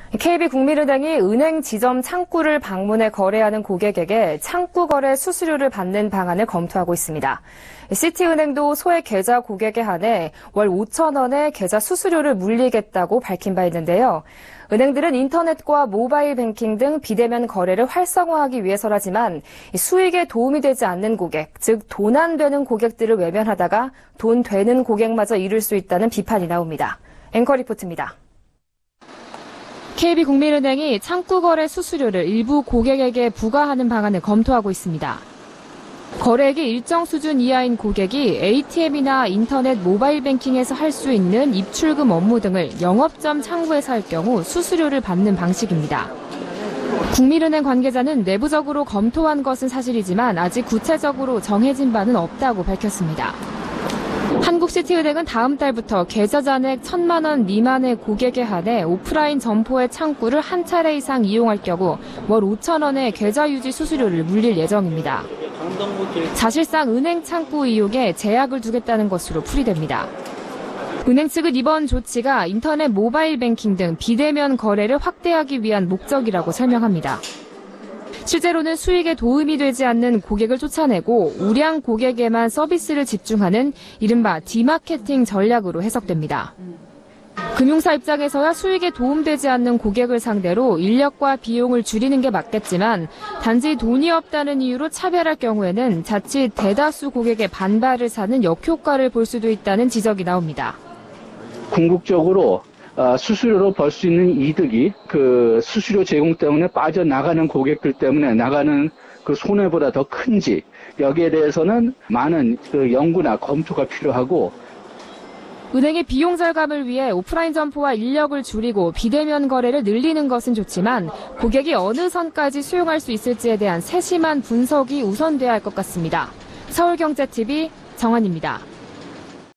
KB국민은행이 은행 지점 창구를 방문해 거래하는 고객에게 창구 거래 수수료를 받는 방안을 검토하고 있습니다. 시티은행도 소액 계좌 고객에 한해 월 5,000원의 계좌 수수료를 물리겠다고 밝힌 바 있는데요. 은행들은 인터넷과 모바일 뱅킹 등 비대면 거래를 활성화하기 위해서라지만 수익에 도움이 되지 않는 고객, 즉 돈 안 되는 고객들을 외면하다가 돈 되는 고객마저 잃을 수 있다는 비판이 나옵니다. 앵커 리포트입니다. KB국민은행이 창구거래 수수료를 일부 고객에게 부과하는 방안을 검토하고 있습니다. 거래액이 일정 수준 이하인 고객이 ATM이나 인터넷 모바일 뱅킹에서 할 수 있는 입출금 업무 등을 영업점 창구에서 할 경우 수수료를 받는 방식입니다. 국민은행 관계자는 내부적으로 검토한 것은 사실이지만 아직 구체적으로 정해진 바는 없다고 밝혔습니다. 한국시티은행은 다음 달부터 계좌 잔액 1,000만 원 미만의 고객에 한해 오프라인 점포의 창구를 한 차례 이상 이용할 경우 월 5,000원의 계좌 유지 수수료를 물릴 예정입니다. 사실상 은행 창구 이용에 제약을 두겠다는 것으로 풀이됩니다. 은행 측은 이번 조치가 인터넷 모바일 뱅킹 등 비대면 거래를 확대하기 위한 목적이라고 설명합니다. 실제로는 수익에 도움이 되지 않는 고객을 쫓아내고 우량 고객에만 서비스를 집중하는 이른바 디마케팅 전략으로 해석됩니다. 금융사 입장에서야 수익에 도움되지 않는 고객을 상대로 인력과 비용을 줄이는 게 맞겠지만 단지 돈이 없다는 이유로 차별할 경우에는 자칫 대다수 고객의 반발을 사는 역효과를 볼 수도 있다는 지적이 나옵니다. 궁극적으로 수수료로 벌 수 있는 이득이 그 수수료 제공 때문에 빠져나가는 고객들 때문에 나가는 그 손해보다 더 큰지 여기에 대해서는 많은 그 연구나 검토가 필요하고 은행의 비용 절감을 위해 오프라인 점포와 인력을 줄이고 비대면 거래를 늘리는 것은 좋지만 고객이 어느 선까지 수용할 수 있을지에 대한 세심한 분석이 우선돼야 할 것 같습니다. 서울경제TV 정한입니다.